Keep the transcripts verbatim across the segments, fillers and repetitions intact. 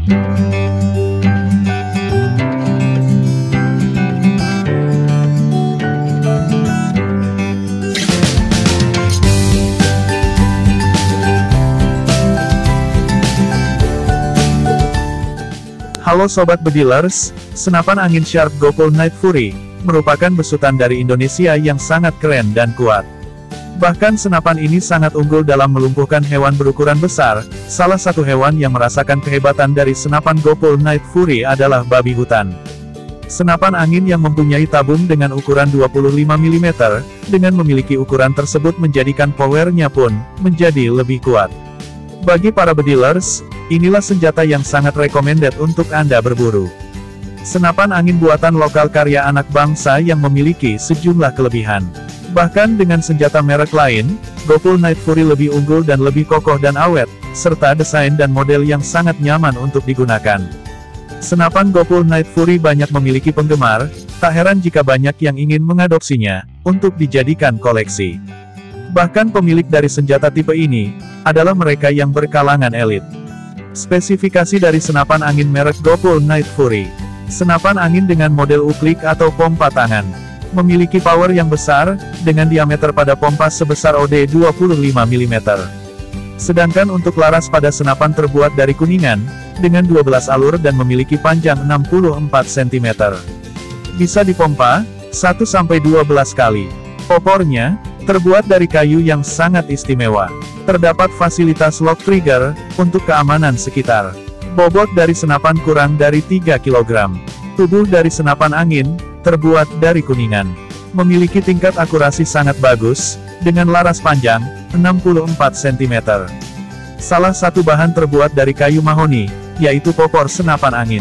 Halo Sobat Bedilers, senapan angin Sharp Gopul Night Fury, merupakan besutan dari Indonesia yang sangat keren dan kuat. Bahkan senapan ini sangat unggul dalam melumpuhkan hewan berukuran besar. Salah satu hewan yang merasakan kehebatan dari senapan Gopul Night Fury adalah babi hutan. Senapan angin yang mempunyai tabung dengan ukuran dua puluh lima milimeter, dengan memiliki ukuran tersebut menjadikan powernya pun menjadi lebih kuat. Bagi para bedilers, inilah senjata yang sangat recommended untuk Anda berburu. Senapan angin buatan lokal karya anak bangsa yang memiliki sejumlah kelebihan. Bahkan dengan senjata merek lain, Gopul Night Fury lebih unggul dan lebih kokoh dan awet, serta desain dan model yang sangat nyaman untuk digunakan. Senapan Gopul Night Fury banyak memiliki penggemar, tak heran jika banyak yang ingin mengadopsinya, untuk dijadikan koleksi. Bahkan pemilik dari senjata tipe ini, adalah mereka yang berkalangan elit. Spesifikasi dari senapan angin merek Gopul Night Fury. Senapan angin dengan model uklik atau pompa tangan. Memiliki power yang besar, dengan diameter pada pompa sebesar O D dua puluh lima milimeter. Sedangkan untuk laras pada senapan terbuat dari kuningan, dengan dua belas alur dan memiliki panjang enam puluh empat sentimeter. Bisa dipompa, satu sampai dua belas kali. Popornya, terbuat dari kayu yang sangat istimewa. Terdapat fasilitas lock trigger, untuk keamanan sekitar. Bobot dari senapan kurang dari tiga kilogram. Tubuh dari senapan angin, terbuat dari kuningan. Memiliki tingkat akurasi sangat bagus, dengan laras panjang, enam puluh empat sentimeter. Salah satu bahan terbuat dari kayu mahoni, yaitu popor senapan angin.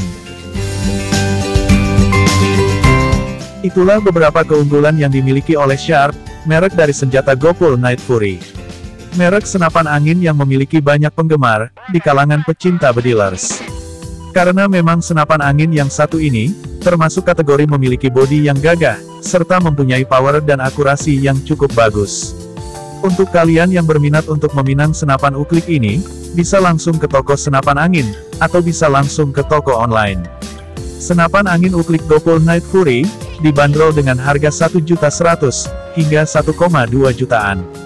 Itulah beberapa keunggulan yang dimiliki oleh Sharp, merek dari senjata Gopul Night Fury. Merek senapan angin yang memiliki banyak penggemar, di kalangan pecinta bedilers. Karena memang senapan angin yang satu ini, termasuk kategori memiliki bodi yang gagah, serta mempunyai power dan akurasi yang cukup bagus. Untuk kalian yang berminat untuk meminang senapan uklik ini, bisa langsung ke toko senapan angin, atau bisa langsung ke toko online. Senapan angin uklik Gopul Night Fury, dibanderol dengan harga satu juta seratus ribu, hingga satu koma dua jutaan.